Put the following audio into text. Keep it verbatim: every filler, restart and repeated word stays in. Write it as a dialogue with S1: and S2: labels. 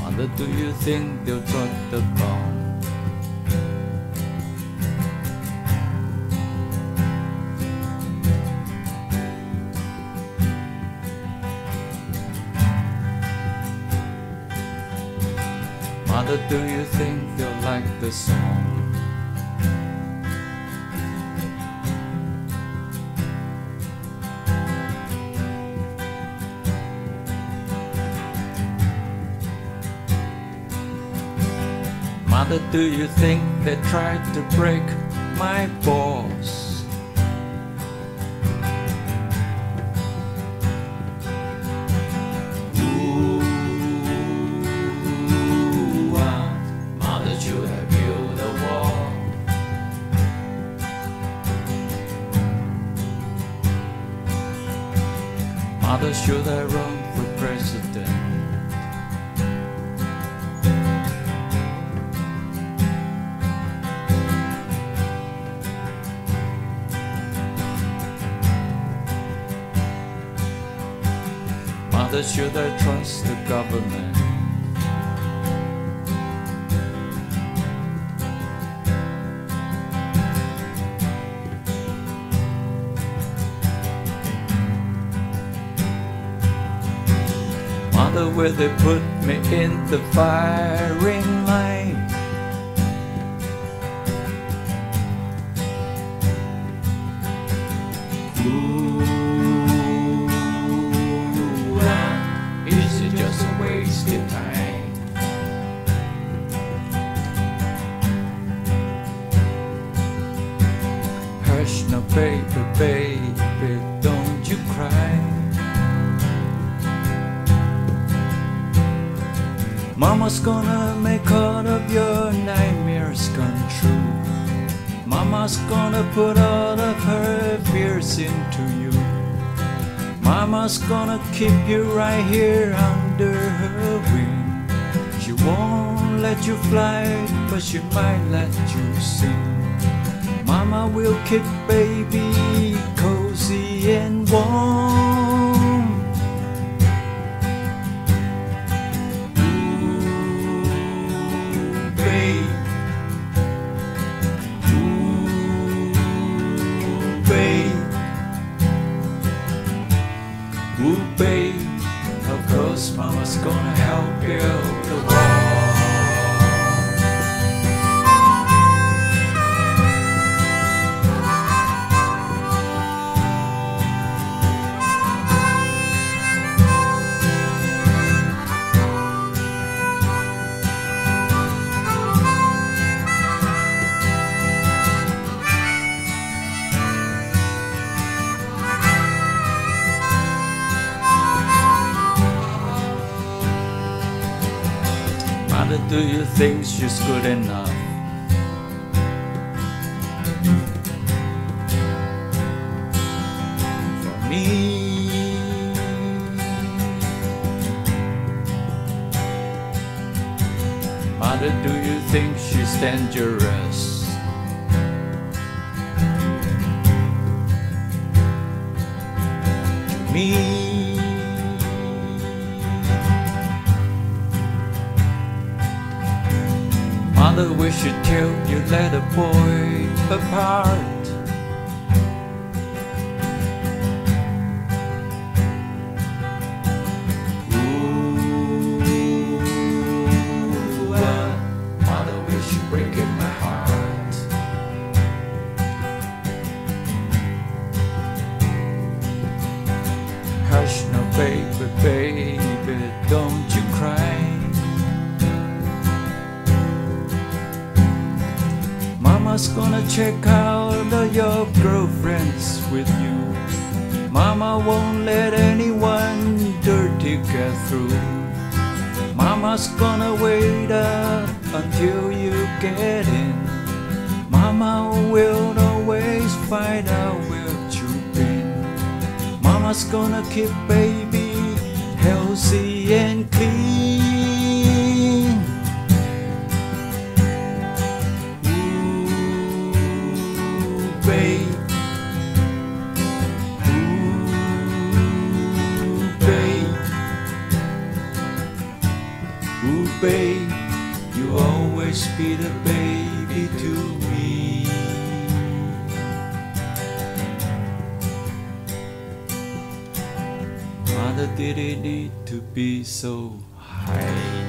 S1: Mother, do you think they'll drop the bomb? Mother, do you think they'll like the song? Mother, do you think they tried to break my balls? Ooh, ah, Mother should have built a wall. Mother should have run for president. Mother, should I trust the government? Mother, will they put me in the firing line? Ooh, is it just a waste of time? Hush now, baby, baby, don't you cry. Mama's gonna make all of your nightmares come true. Mama's gonna put all of her fears into you. Mama's gonna keep you right here under her wing. She won't let you fly, but she might let you sing. Mama will keep baby cozy and warm. Ooh, babe. Ooh, babe. Ooh, babe, of course Mama's gonna help build the wall. Mother, do you think she's good enough? For me? Mother, do you think she's dangerous? To me? Mother, we should tell you let a boy apart. Ooh, ah, Mother, we should break in my heart. Hush now, baby, baby, don't you cry. Mama's gonna check out all your girlfriends with you. Mama won't let anyone dirty get through. Mama's gonna wait up until you get in. Mama will always find out where you've been. Mama's gonna keep baby healthy and clean. Babe, ooh, babe, ooh, afraid. You always be the baby to me. Mother didn't need to be so high.